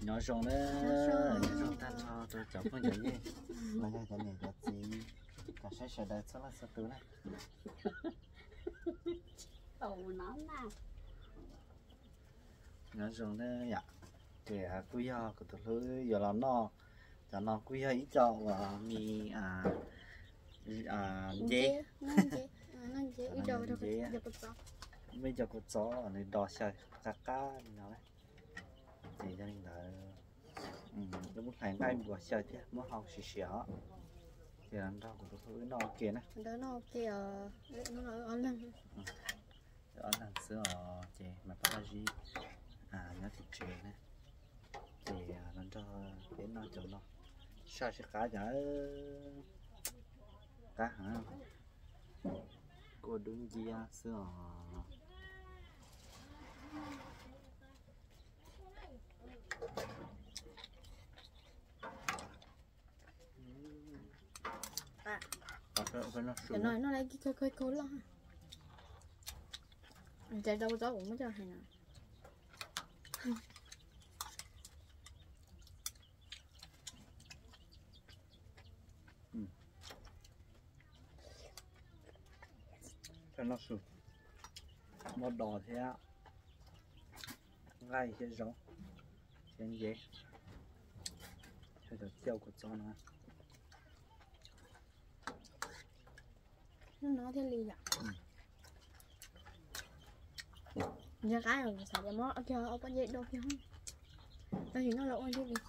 nhỏ rồng đó nhỏ rồng tan cho tôi cháu không nhớ gì mà đây cái này là gì cả sẽ đây sao là sao tứ này đầu nó nào nhỏ rồng đó dạ thì quý ho của tôi thứ giờ là nó cho nó quý ho ít cho và mi dê nó dê ít đâu đâu giờ có sao bây giờ có chó ở đây đỏ sợi cá nói thì cho nên là cái bức ảnh bay của sợi thế mới học xíu thì làm rau của tôi nó kia này nó kia nó ở lần ở lần xưa chị mà bắt ra gì nó thịt chè này thì nó cho đến nó chỗ nó sao sẽ cá chả cá hả cô đúng gì xưa nó lại cái cô lo chạy đâu đó cũng cho hay nào cho nó sụp một đỏ thế á ngay cái giống trên dễ hay là tiêu của cho nó thế lì à giờ cái rồi sao để mót cho ông có dễ đâu chứ không đây thì nó là ôn thế đi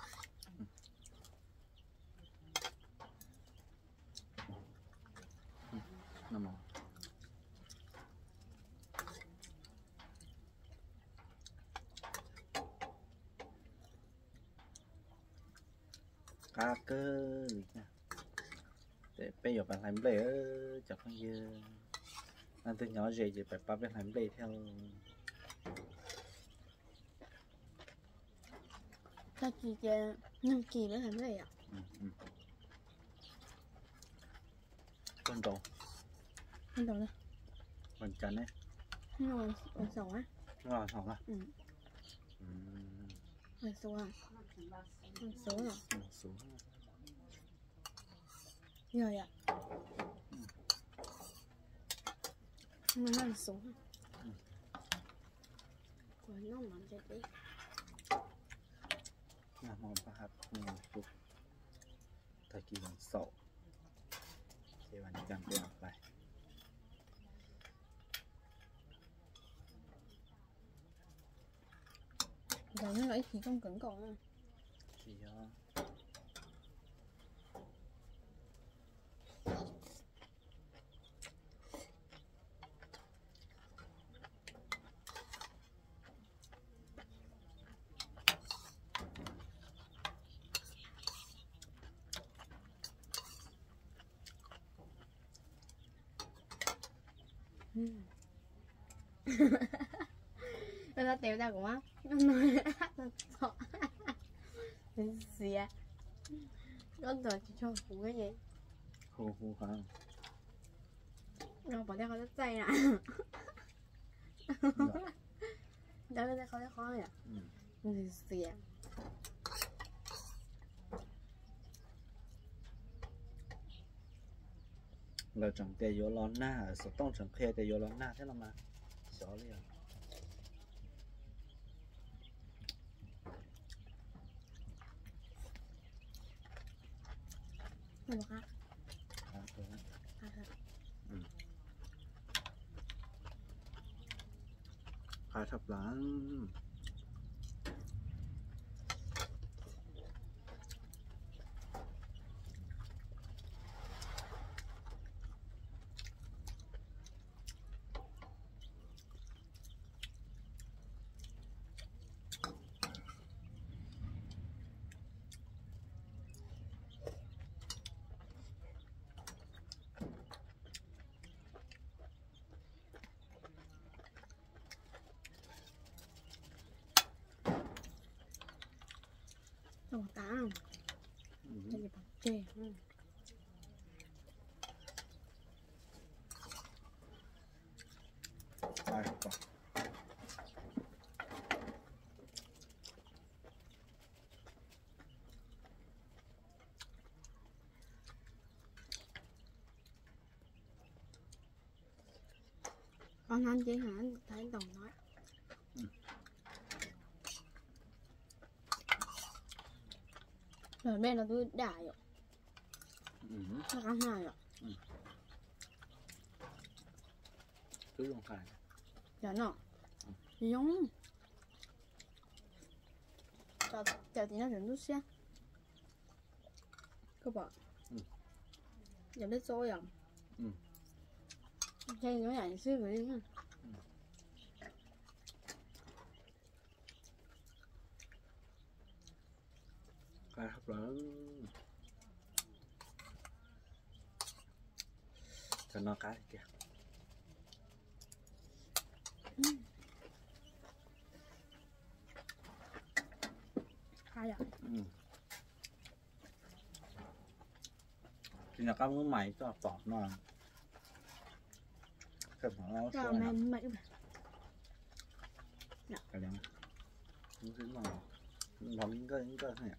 nằm cá cơ nha để bây giờ bạn làm bể chắc không như anh từ nhỏ gì thì phải bắt bạn làm bể theo ta chỉ chơi 5 kỳ mới làm gì ạ con đồ này con chắn đấy ngon sầu á ngon hả ngon sầu à số à số rồi ạ nó là số của nó mà chơi đi là món bát hạt phục thời kỳ bằng sậu thì bạn chẳng để học lại rồi nó lấy thì không cứng còn à thì nó tiêu ra cũng á nó nói sợ gì à nó giờ chỉ cho phụ cái gì hù hả nó bỏ ra khỏi tay nè đó là khỏi khó nhỉ gì à là chẳng thể vô lon na số tông chẳng khe thể vô lon na thế nào mà xó liền nó bỏ khác khai thập lán nó bỏ cá cái gì bỏ chè khai thập lán Con anh chỉ hả thấy Đồng nói. Rồi bên là tôi đại rồi. Nó ăn hai rồi. Cứ không phải. Dạ nó. Giống. Chào tí nó chuyển nước xe. Cơ bỏ. Giờ biết xôi à? Chơi nó nhảy xưa rồi đi ha. Cái hấp lớn. Cho nó cái kìa. Hai à? Thì là con mày cho tọt nó. Cái nó cho mày mày cái đó. Nó cứ mà nó những cái này.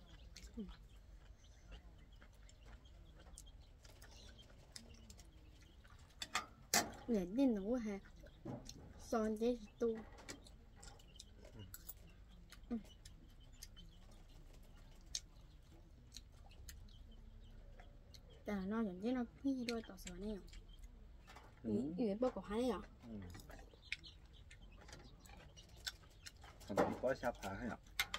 để đi nấu hả? Son chế tu. Tại là nó nhận chế nó khi đôi tỏ sửa này à? Ý bơ của hai à? Còn nó có sáp phá hay ạ?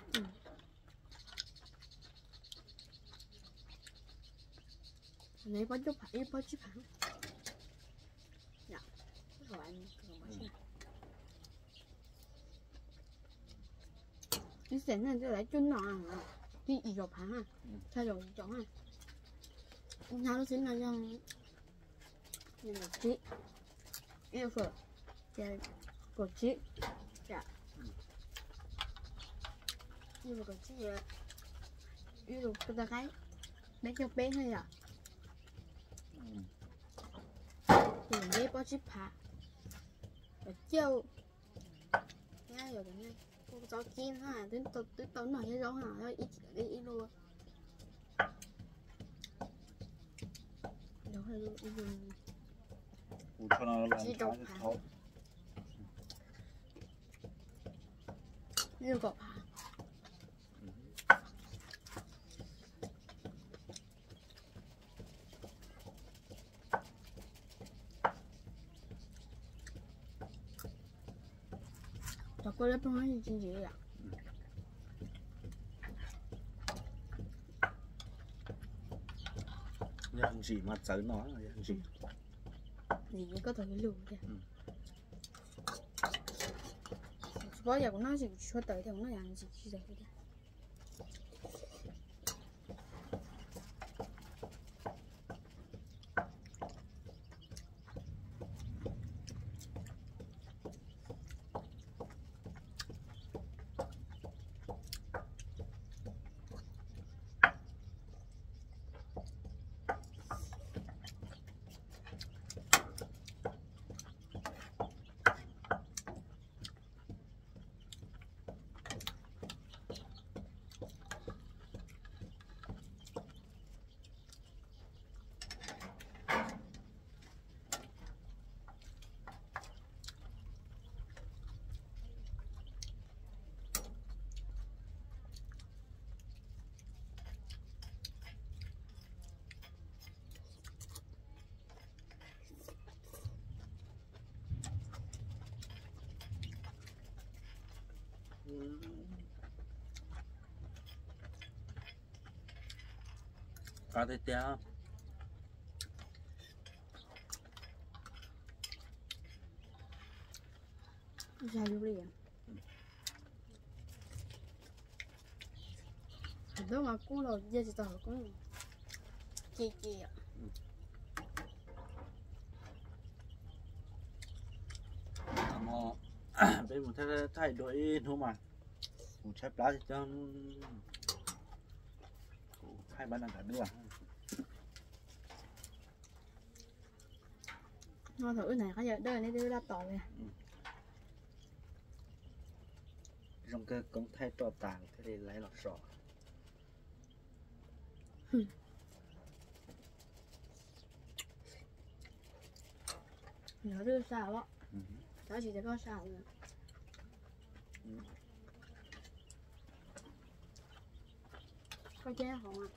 Lấy bó chút phải, bó chút phải. Dạ. Rồi anh còn bó chút này. Đi xem này tôi lấy chút nào à? Đi ý rồi phá à? Thay rồi chọn à? Nào nó xin là dân nhưng mà chị yêu phở của chị dạ nhưng mà của chị yêu được cái cái bé cho bé hay à thì bé có chip phá và châu nghe rồi nghe cô cháu chim ha đến tao nói cái đó hả ít đi luôn đó là dùng cho nó làm sao cho tốt. Như cọp hả? Cho cô lớp nói gì ạ? Nhận gì mà chớ nói là nhận gì? Gì có thể lùi kìa. Có giờ cũng nói gì cho tới thì cũng nói làm gì chứ vậy kìa. Có thể tía Ra vô đi à? Đó mà cũng là giờ chỉ tao cũng chi ạ. nó bên một thay đổi thôi mà một chép lá thì cho hai bán là cả đưa Ngon thử này có giờ đời này đưa ra tỏi nè. trong cái công thay trò tàng thế thì lấy lọt sọ Nó đưa sao á? đó chỉ có sao nữa. Có chế không ạ?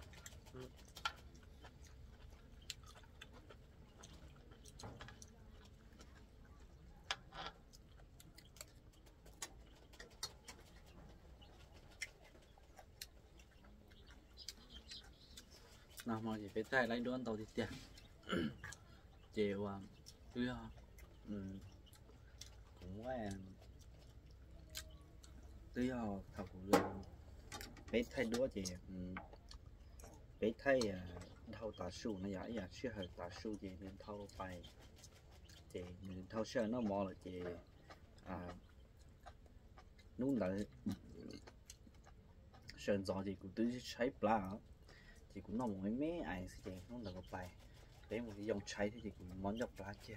nào mà chỉ phải tay lấy đứa ăn tàu thì tiền chiều cứ cũng quá cứ thầu phải thay đứa chị phải thay thâu tả su nó giải à chưa hơi tả su chị nên thâu phải chị nên thâu sơ nó mò là chị đúng là sơn gió thì cũng tự cháy pla thì cũng nằm mấy mấy ai sẽ chị nó là một bài để một cái dòng cháy thì cũng món dọc pla kia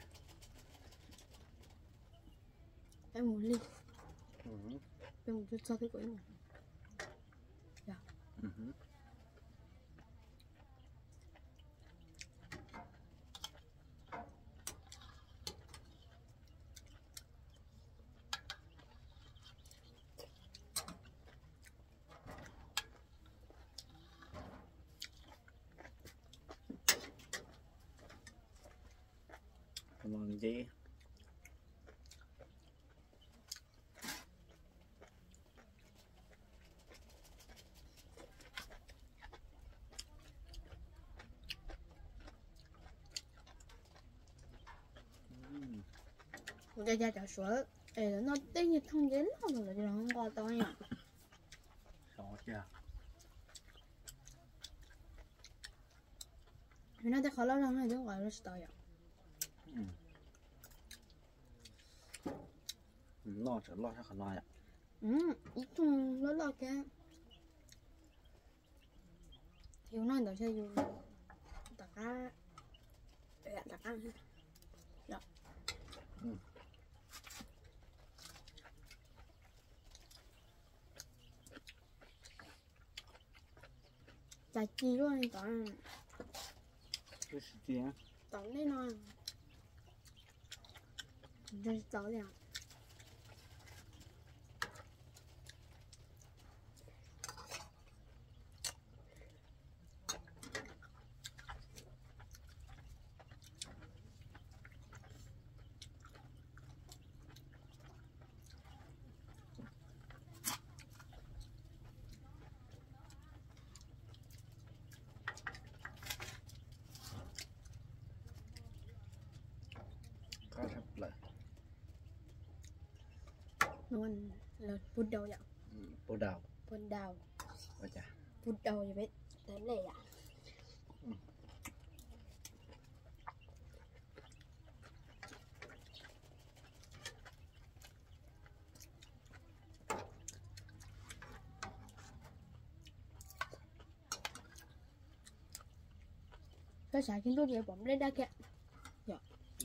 Em muốn đi. Em muốn cho cái quỷ này. Dạ. cảm ơn chị. Người ta trả sữa, nó tên như thông đến rồi thì nó không qua tôi nhỉ? Rõ chưa? Nó đã khó lâu lắm rồi, gọi là tôi ạ. Lo cho khả năng ạ. Ít thùng lớn lo cái. Thiếu nói đó cho dù tất cả tất cả dạ. Chả chi luôn toàn Cái gì á? toàn đấy nó đây cháu liền Có sắp lại. luôn là bút đầu vậy. Bồ đào. Bút đầu. Ôi chà. Bút đầu vậy biết đến này ạ. Cái sáng kiến tôi bấm lên đây kìa. Dạ.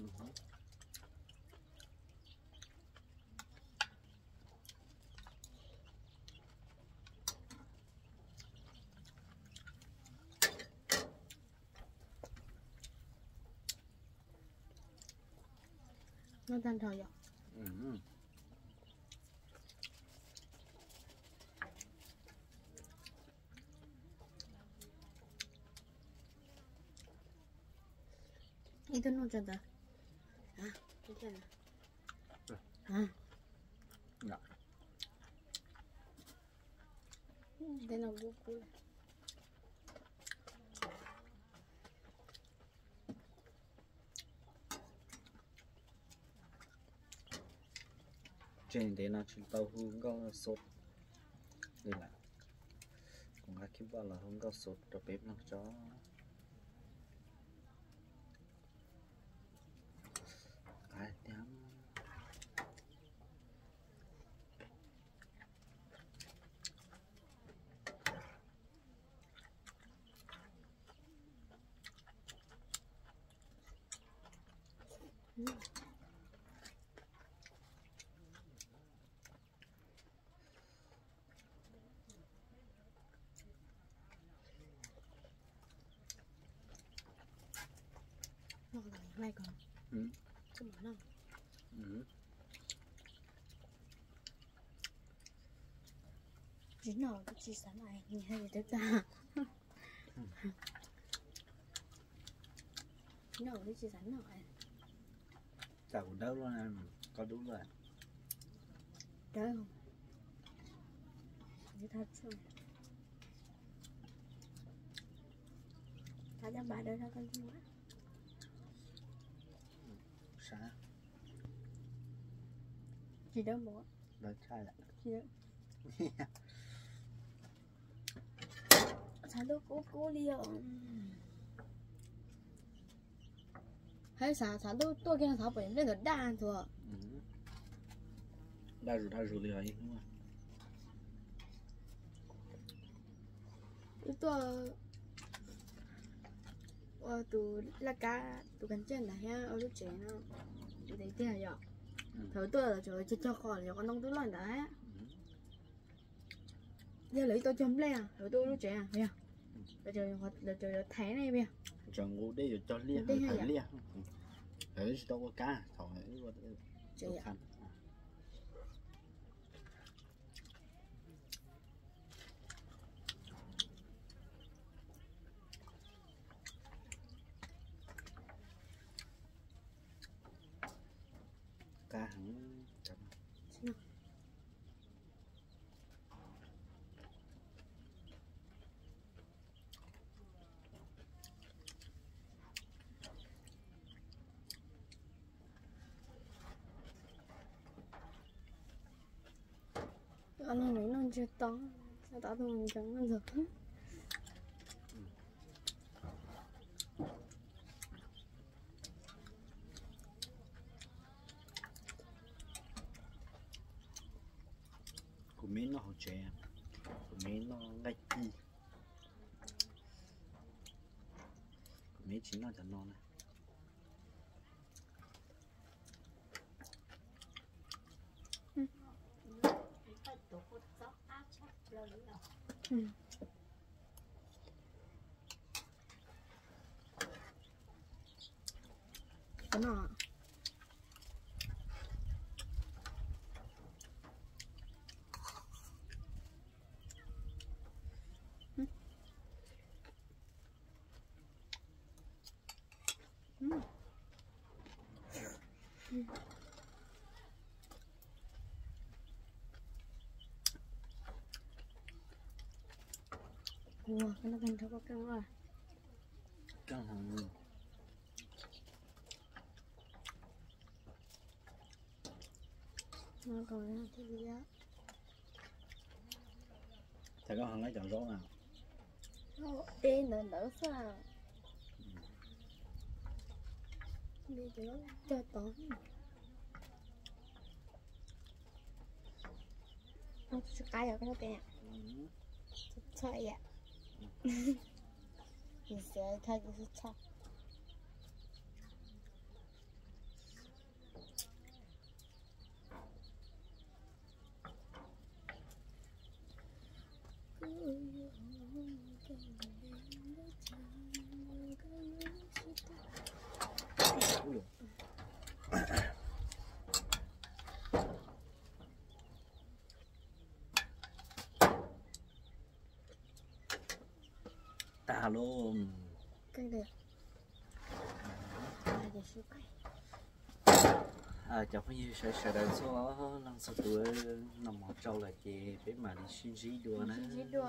Nó tan thời vậy. Itu no contoh. Ah, itu na. Ah. Dạ. Đây là buku. Trên đây là chúng tàu hương có sốt đây là cũng là khi bảo là không có sốt rồi bếp nó cho cái nhám Nó là này còn. Cái món nào? chỉ nào cái chỉ sáng này nhìn hay được ta chỉ nào cái chỉ sáng này chả cũng đâu luôn em có đúng rồi đỡ không như thật rồi ta cho bà đỡ ra con gì quá sao chỉ đỡ bố đó trai lại chỉ đỡ sao đâu cố liền hay sao sao đâu tôi kia sao bởi nên là đa thôi đa rủ liền ấy đúng không tụ là cá tụ cần chân là ha ở lúc trẻ nó đấy thế là thời tôi là trời cho khỏi cho con nông tôi lần đấy giờ lấy tôi chấm lên thời tôi lúc trẻ bây giờ trời thái này bây cho ngủ đây rồi cho lia phải lia ở đâu có cá thổi trời ạ cá hẳn chấm anh ấy nó chưa to sao tao không chẳng ăn được của mấy nó hậu trẻ của mấy nó ngay chi của mấy chín nó chẳng non này cái nào wow, cái nó thành thấu căng rồi căng thẳng nó còn cái gì á thầy có hàng lấy chọn rõ nào đi nữa sao đi cho nó cho tốn nó sẽ cay ở cái nó kìa thôi ạ mình sẽ thay cái sự chắc ta luôn cái được để số cái cháu phải như sẽ đến số lần sau tuổi nằm một trâu là chị phải mà đi suy nghĩ đùa nè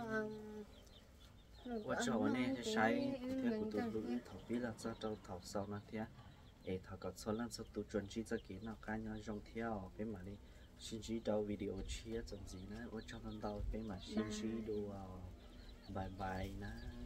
qua trâu này sẽ sai theo của tụi lũ thầu bí là sao trâu thầu sau nó thế để thầu có số lần sau tụi chuẩn chỉ cho kỹ nào cá nhau trong theo phải mà đi suy nghĩ đâu video chia trong gì nữa qua trâu lần đầu phải mà suy nghĩ đùa bài bài nè